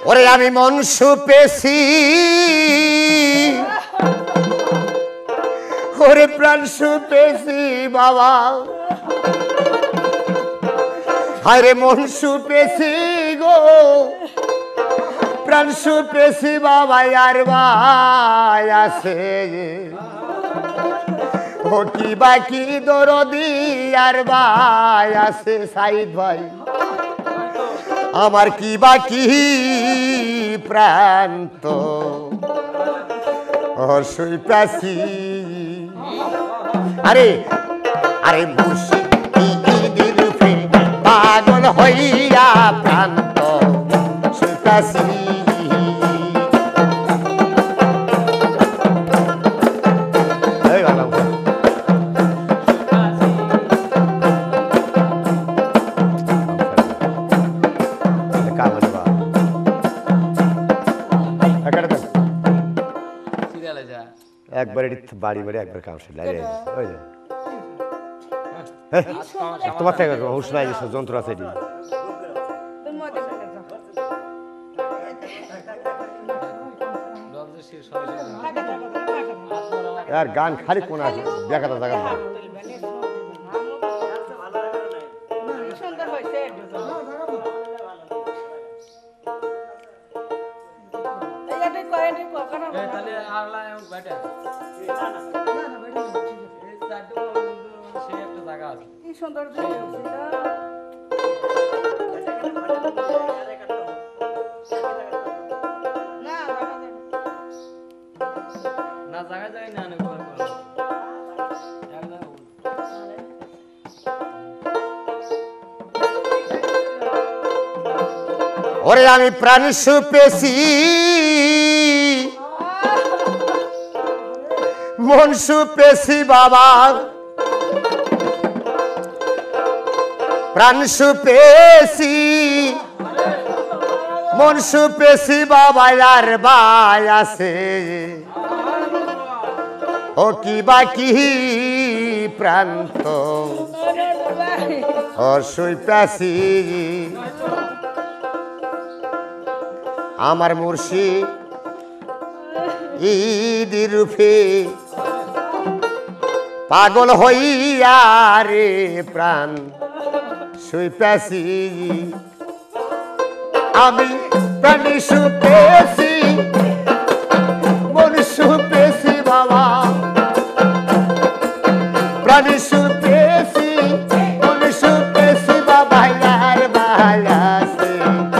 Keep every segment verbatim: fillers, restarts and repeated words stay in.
ওরে আমি মন সুপেছি ওরে প্রাণ সুপেছি বাবা হায়রে মন সুপেছি গো প্রাণ সুপেছি বাবা আর ভাই আছে ও কি বাকি দরদি আর ভাই আছে সাইদ ভাই আমার কি বাকি প্রান্ত অসুই প্রাসি আরে আরে মুশি দিল ফে পাগল হইয়া প্রান্ত সুপ্রাসি এই বাবা একবার বাড়ি বাড়ি একবার কাউন্সিল তোমার থেকে হুশ নাই যন্ত্র আছে আর গান খালি কোন আছে দেখাটা দেখা ওরে আমি প্রাণ সুপেছি মন সুপেছি বাবা প্রাণ সুপেছি মন সুপেছি বাবা আর ভাই আছে ও কি বাকি প্রান্ত অসুই প্যাসি আমার মুর্শিদ ঈদি রূপে পাগল হইয়া রে প্রাণ সুপেছি আমি প্রাণ সুপেছি মন সুপেছি বাবা প্রাণ সুপেছি মন সুপেছি বাবা আর ভাই আছে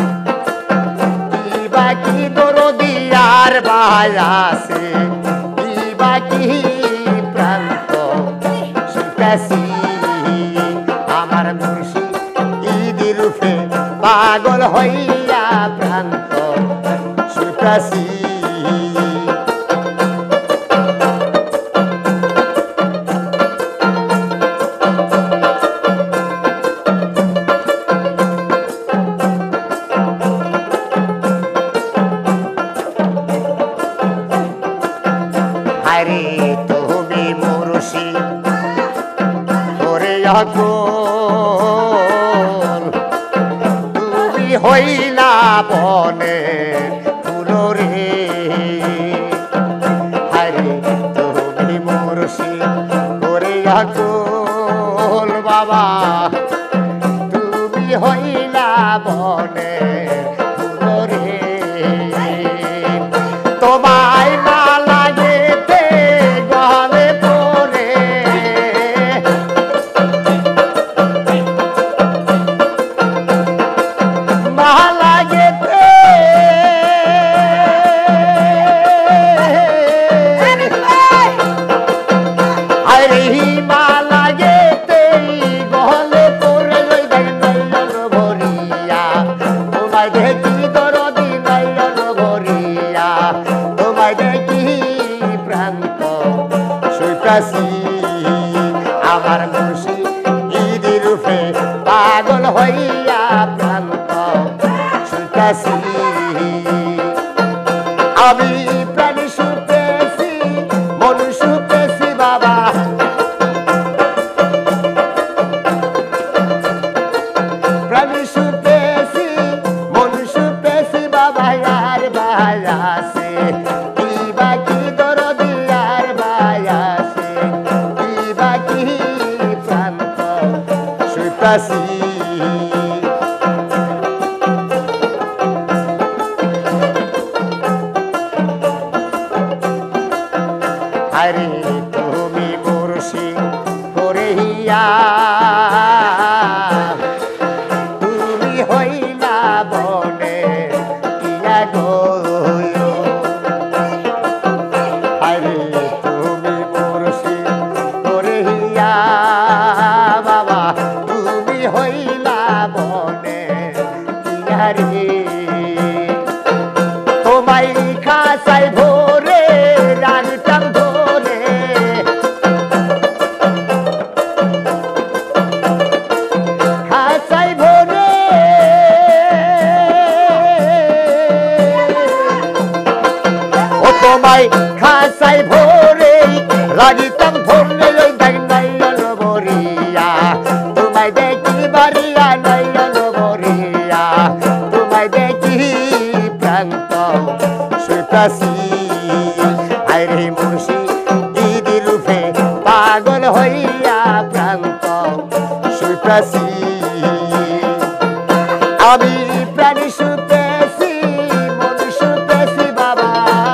কি বাকি দরদি আর ভাই আছে কি বাকি প্রান্ত সুপেছি আমার মুর্শিদ ঈদি রূপে পাগল হইয়া প্রান্ত সুপেছি আরে তুমি মুর্শিদ ওরে আকল তুমি হইলা বনে ফুলো রে আরে তুমি মুর্শিদ ওরে আকল বাবা তুমি হইলা বনে ফুলো রে তোমায় না লাগে গলে পরে না লাগে আরে মা লাগে গলে পরে ভরিয়া তোমায় দেখি দরদি নয়ন ভরিয়া তোমায় দেখি প্রান্ত সুপেছি আমার মুর্শিদ ঈদি রূপে পাগল হইয়া প্রান্ত সুপেছি আমি প্রাণ সুপেছি মন সুপেছি বাবা প্রাণ সুপেছি মন সুপেছি বাবা শুইতাছি আরে তুমি মুর্শিদ করে হিয়া তুমি হইলা বনে কিয়া গো আরে তুমি মুর্শিদ করে হিয়া বাবা তুমি হইলা বনে কিয়া রে তোমায় খাসাই ভোরে রাগতাম ধরে খাসাই ভোরে ও তোমায় খাসাই ভোরে রাগতাম ধরে ওই দেখ নয়ন বরিয়া তোমায় দেখি বাড়িয়া নয়ন বরিয়া তোমায় দেখি প্রান্ত শুইতাছি আরে মুর্শিদ দিদি রূপে পাগল হইয়া প্রান্ত শুইতাছি আমি প্রাণী শুইতেছি মন শুইতেছি বাবা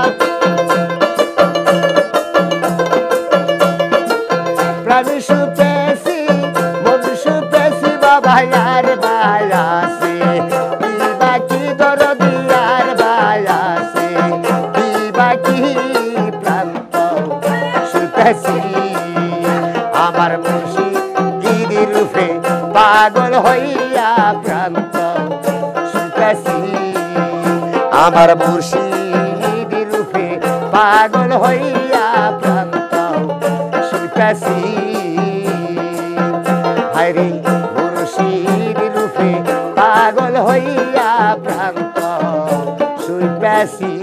প্রাণী শুইতেছি মন শুইতেছি বাবা আর বায়াসে বাকি দরদি আর বায়াসে বাকি প্রান্ত শুইতেছি আমার মুর্শিদ দিদি রূপে পাগল হইয়া প্রান্ত শুইতেছি আমার মুর্শিদ রূপে পাগল হইয়া প্রান্ত শুইতেছি হরে মুর্শিদ রূপে পাগল হইয়া প্রান্ত শুইতেছি